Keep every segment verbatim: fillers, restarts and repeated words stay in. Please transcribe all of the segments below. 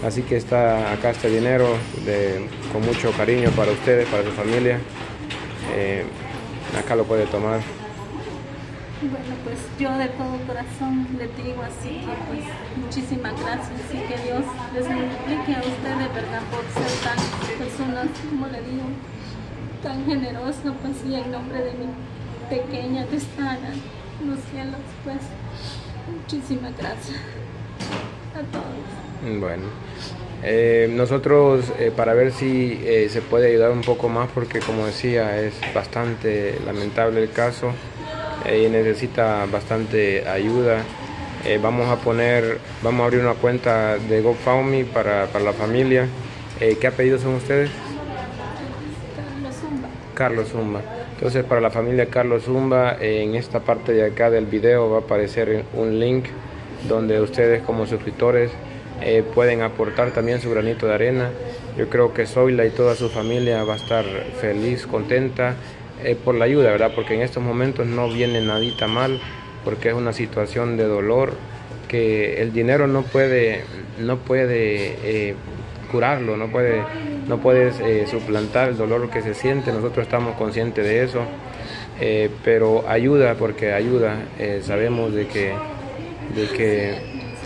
Así que está acá este dinero de, con mucho cariño para ustedes, para su familia. Eh, acá lo puede tomar. Bueno, pues yo de todo corazón les digo así que pues muchísimas gracias y que Dios les multiplique a ustedes, ¿verdad? Por ser tan personas, como le digo, tan generosas, pues y en nombre de mi pequeña que está en los cielos, pues muchísimas gracias a todos. Bueno, eh, nosotros eh, para ver si eh, se puede ayudar un poco más, porque como decía es bastante lamentable el caso y necesita bastante ayuda. Eh, vamos a poner, vamos a abrir una cuenta de GoFundMe para, para la familia. Eh, ¿Qué apellidos son ustedes? Carlos Zumba. Carlos Zumba. Entonces para la familia Carlos Zumba, eh, en esta parte de acá del video va a aparecer un link donde ustedes como suscriptores eh, pueden aportar también su granito de arena. Yo creo que Zoila y toda su familia va a estar feliz, contenta Eh, por la ayuda, ¿verdad? Porque en estos momentos no viene nadita mal, porque es una situación de dolor que el dinero no puede, no puede eh, curarlo, no puede, no puedes eh, suplantar el dolor que se siente. Nosotros estamos conscientes de eso, eh, pero ayuda, porque ayuda. Eh, sabemos de que, de que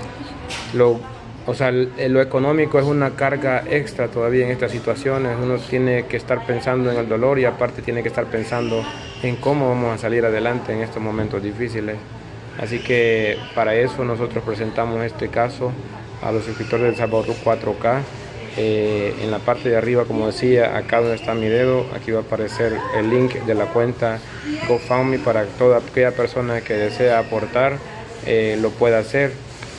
lo O sea, lo económico es una carga extra todavía en estas situaciones. Uno tiene que estar pensando en el dolor y aparte tiene que estar pensando en cómo vamos a salir adelante en estos momentos difíciles. Así que para eso nosotros presentamos este caso a los suscriptores del Salvador cuatro K. Eh, en la parte de arriba, como decía, acá donde está mi dedo, aquí va a aparecer el link de la cuenta GoFundMe para toda aquella persona que desea aportar, eh, lo pueda hacer.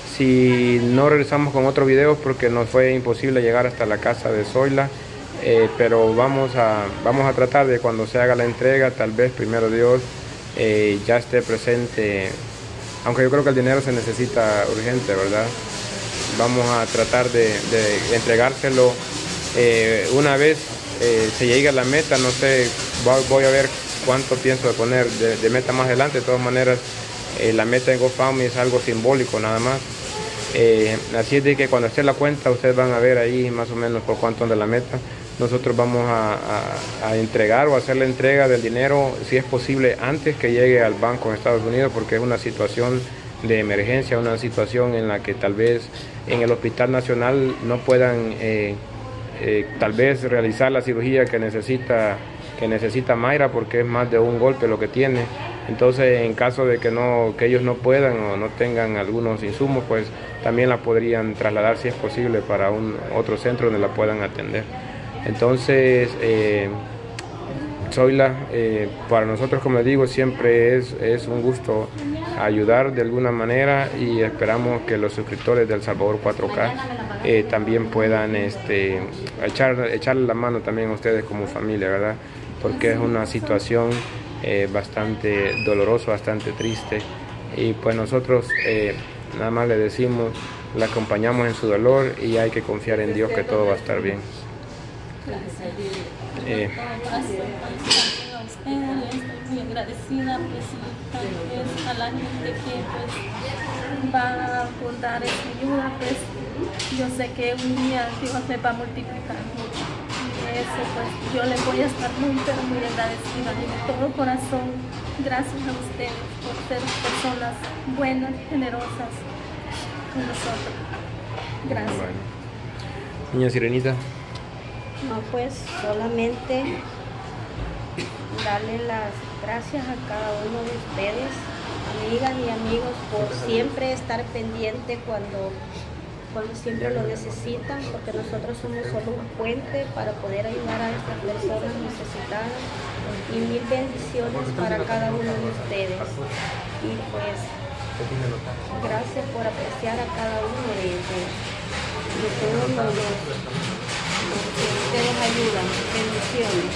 Si no regresamos con otro video porque nos fue imposible llegar hasta la casa de Zoila, eh, pero vamos a, vamos a tratar de cuando se haga la entrega, tal vez primero Dios eh, ya esté presente, aunque yo creo que el dinero se necesita urgente, ¿verdad? Vamos a tratar de, de entregárselo eh, una vez eh, se llegue a la meta. No sé, voy a ver cuánto pienso de poner de, de meta más adelante. De todas maneras, eh, la meta en GoFundMe es algo simbólico nada más. Eh, así es de que cuando esté la cuenta ustedes van a ver ahí más o menos por cuánto anda la meta. Nosotros vamos a, a, a entregar o hacer la entrega del dinero, si es posible, antes que llegue al banco en Estados Unidos, porque es una situación de emergencia, una situación en la que tal vez en el Hospital Nacional no puedan eh, eh, tal vez realizar la cirugía que necesita, que necesita Mayra, porque es más de un golpe lo que tiene. Entonces, en caso de que, no, que ellos no puedan o no tengan algunos insumos, pues también la podrían trasladar, si es posible, para un otro centro donde la puedan atender. Entonces, eh, Zoila, eh, para nosotros, como les digo, siempre es, es un gusto ayudar de alguna manera, y esperamos que los suscriptores del Salvador cuatro K eh, también puedan este, echar, echarle la mano también a ustedes como familia, ¿verdad? Porque es una situación eh, bastante dolorosa, bastante triste, y pues nosotros eh, nada más le decimos, la acompañamos en su dolor y hay que confiar en Dios que todo va a estar bien. Eh, a ustedes, estoy muy agradecida pues, y a la gente que pues, va a aportar esta ayuda, pues yo sé que un día Dios me va a multiplicar mucho, y eso pues yo les voy a estar muy pero muy agradecida de todo corazón. Gracias a ustedes por ser personas buenas, generosas con nosotros. Gracias. bueno. Niña Sirenita. No, pues solamente darle las gracias a cada uno de ustedes, amigas y amigos, por siempre estar pendiente cuando, cuando siempre lo necesitan, porque nosotros somos solo un puente para poder ayudar a estas personas necesitadas, y mil bendiciones para cada uno de ustedes. Y pues gracias por apreciar a cada uno de, de, de todos los, los que ustedes ayudan. Bendiciones.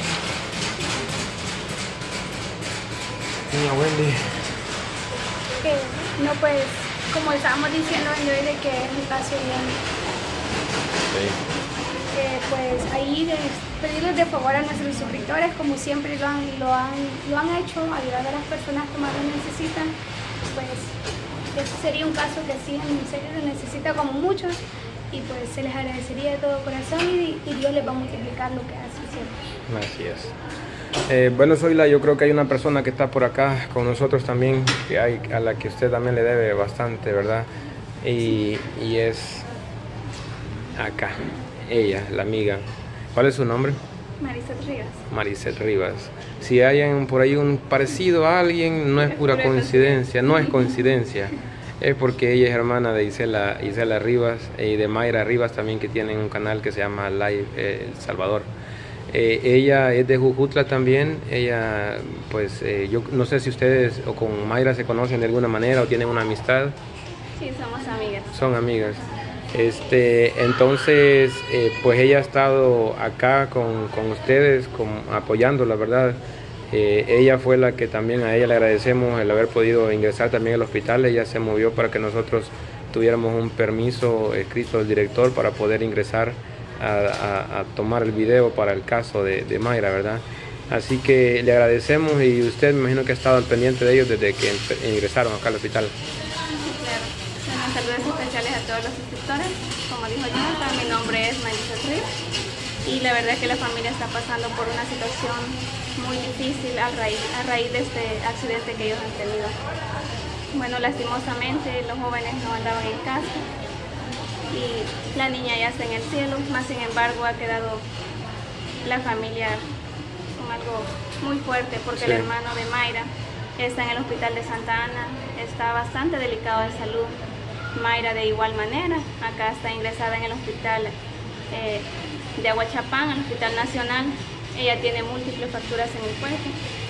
Niña Wendy. Que, no, pues, como estábamos diciendo hoy, de que es un caso bien, Sí. eh, pues ahí de, pedirles de favor a nuestros suscriptores, como siempre lo han, lo han, lo han hecho, ayudar a las personas que más lo necesitan. Pues ese sería un caso que sí, en serio lo necesita como muchos, y pues se les agradecería de todo corazón y, y Dios les va a multiplicar lo que hace siempre. Así es. Eh, bueno, Zoila, yo creo que hay una persona que está por acá con nosotros también, que hay, a la que usted también le debe bastante, ¿verdad? Y, y es acá, ella, la amiga. ¿Cuál es su nombre? Maricet Rivas. Maricet Rivas. Si hay un- por ahí un parecido a alguien, no es pura coincidencia, no es coincidencia. Es porque ella es hermana de Isela, Isela Rivas y de Mayra Rivas también, que tienen un canal que se llama Live eh, El Salvador. Eh, ella es de Jujutla también. Ella, pues, eh, yo no sé si ustedes o con Mayra se conocen de alguna manera o tienen una amistad. Sí, somos amigas. Son amigas. Este, entonces, eh, pues ella ha estado acá con, con ustedes, con, apoyando, la verdad. Eh, ella fue la que también a ella le agradecemos el haber podido ingresar también al hospital. Ella se movió para que nosotros tuviéramos un permiso escrito del director para poder ingresar a, a, a tomar el video para el caso de, de Mayra, ¿verdad? Así que le agradecemos y usted me imagino que ha estado al pendiente de ellos desde que ingresaron acá al hospital. Claro. Bueno, saludos especiales a todos los suscriptores. Como dijo Jonathan, mi nombre es Maricet Rivas y la verdad es que la familia está pasando por una situación muy difícil a raíz, a raíz de este accidente que ellos han tenido. Bueno, lastimosamente los jóvenes no andaban en casa y la niña ya está en el cielo, más sin embargo ha quedado la familia con algo muy fuerte porque Sí. el hermano de Mayra está en el hospital de Santa Ana, está bastante delicado de salud. Mayra de igual manera, acá está ingresada en el hospital eh, de Aguachapán, el Hospital Nacional. Ella tiene múltiples fracturas en el cuerpo,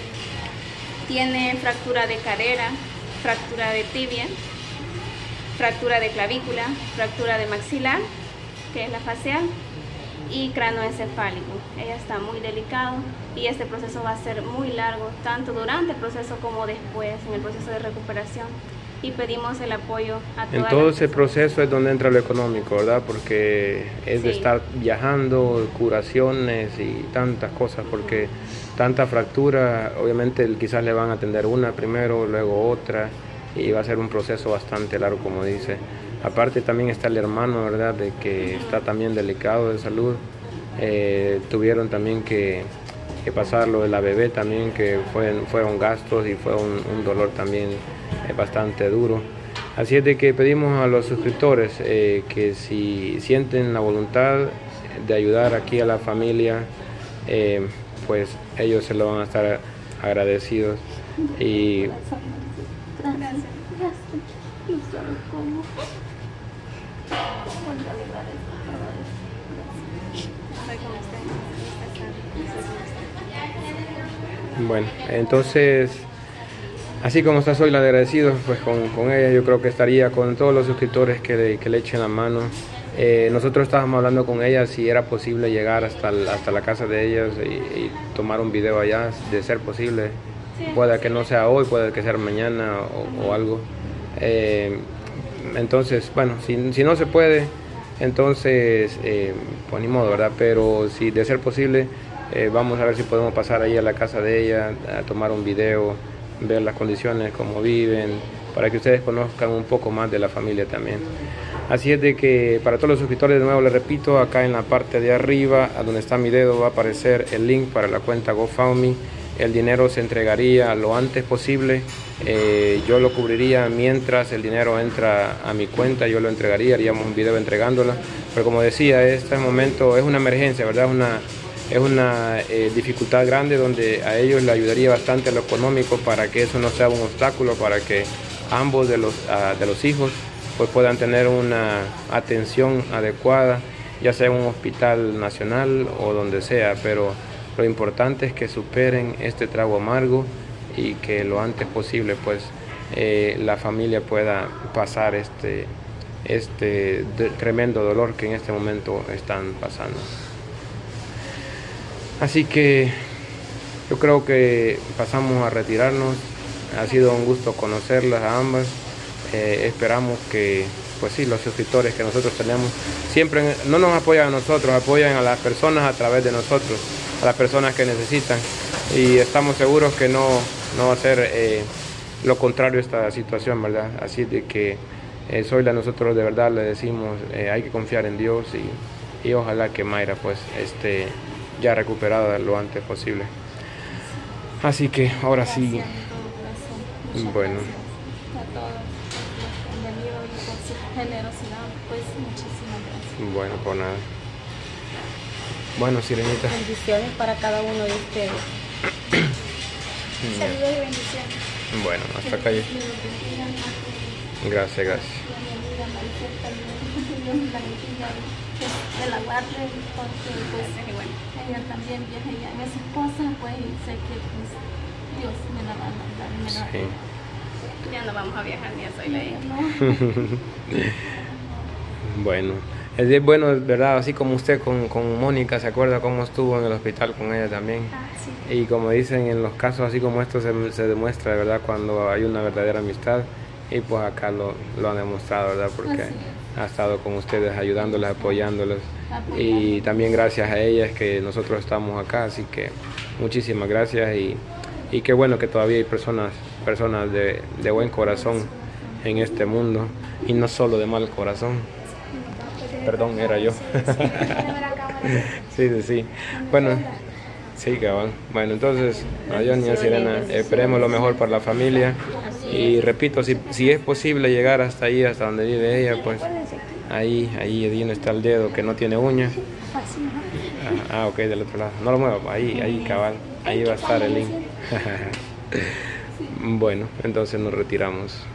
tiene fractura de cadera, fractura de tibia, fractura de clavícula, fractura de maxilar, que es la facial, y cranoencefálico. Ella está muy delicado y este proceso va a ser muy largo, tanto durante el proceso como después, en el proceso de recuperación. Y pedimos el apoyo a todas En las todo ese personas. proceso es donde entra lo económico, ¿verdad? Porque es de Sí. estar viajando, curaciones y tantas cosas, porque tanta fractura, obviamente quizás le van a atender una primero, luego otra, y va a ser un proceso bastante largo, como dice. Aparte también está el hermano, ¿verdad? De que está también delicado de salud. Eh, tuvieron también que, que pasar lo de la bebé también, que fue, fueron gastos y fue un, un dolor también eh, bastante duro. Así es de que pedimos a los suscriptores eh, que si sienten la voluntad de ayudar aquí a la familia, eh, pues ellos se lo van a estar agradecidos. Y Gracias. No sabe cómo. Estoy con usted. bueno, entonces, así como está Zoila agradecido, pues con, con ella yo creo que estaría con todos los suscriptores que le, que le echen la mano. Eh, nosotros estábamos hablando con ella si era posible llegar hasta, el- hasta la casa de ellos y, y tomar un video allá, de ser posible. Sí. Puede que no sea hoy, puede que sea mañana o, o algo. Eh, entonces, bueno, si, si no se puede, entonces, eh, pues ni modo, ¿verdad? Pero si de ser posible, eh, vamos a ver si podemos pasar ahí a la casa de ella, a tomar un video, ver las condiciones, cómo viven, para que ustedes conozcan un poco más de la familia también. Así es de que para todos los suscriptores, de nuevo les repito, acá en la parte de arriba, a donde está mi dedo, va a aparecer el link para la cuenta GoFundMe. El dinero se entregaría lo antes posible. Eh, yo lo cubriría mientras el dinero entra a mi cuenta, yo lo entregaría, haríamos un video entregándola. Pero como decía, este momento es una emergencia, ¿verdad? Una, es una eh, dificultad grande donde a ellos le ayudaría bastante lo económico para que eso no sea un obstáculo, para que ambos de los, uh, de los hijos pues puedan tener una atención adecuada, ya sea en un hospital nacional o donde sea, pero lo importante es que superen este trago amargo y que lo antes posible pues eh, la familia pueda pasar este, este de, tremendo dolor que en este momento están pasando. Así que yo creo que pasamos a retirarnos. Ha sido un gusto conocerlas a ambas. Eh, esperamos que, pues sí, los suscriptores que nosotros tenemos siempre no nos apoyan a nosotros, apoyan a las personas a través de nosotros, a las personas que necesitan, y estamos seguros que no, no va a ser eh, lo contrario esta situación, ¿verdad? Así de que Eh, Zoila, nosotros de verdad le decimos, eh, hay que confiar en Dios y, y ojalá que Mayra pues esté ya recuperada lo antes posible. Así que ahora sí, bueno, a todos los que han venido y por su generosidad, pues muchísimas gracias. bueno, por nada. Bueno, Sirenita. Bendiciones para cada uno de ustedes. Saludos y bendiciones. Bueno, hasta acá. Gracias, gracias. De la guardia, porque pues bueno, ella también viaja ya en su esposa, pues y sé que pues, Dios me la va a mandar. Me la... Sí. Ya no vamos a viajar ni a Zoila, ¿no? Bueno, es bueno, ¿verdad? Así como usted con, con Mónica, ¿se acuerda cómo estuvo en el hospital con ella también? Ah, sí. Y como dicen, en los casos así como estos se, se demuestra, ¿verdad? Cuando hay una verdadera amistad, y pues acá lo, lo han demostrado, ¿verdad? Porque ha estado con ustedes ayudándoles, apoyándoles, y también gracias a ellas que nosotros estamos acá, así que muchísimas gracias, y, y qué bueno que todavía hay personas, personas de, de buen corazón en este mundo, y no solo de mal corazón. Perdón, era yo. Sí, sí, sí. Bueno, sí, cabal. Bueno, entonces, adiós, niña Sirena. Esperemos lo mejor para la familia. Y repito, si, si es posible llegar hasta ahí, hasta donde vive ella, pues ahí, ahí, ahí donde está el dedo que no tiene uña. Ah, ah, ok, del otro lado. No lo muevo, ahí, ahí, cabal. Ahí va a estar el link. Bueno, entonces nos retiramos.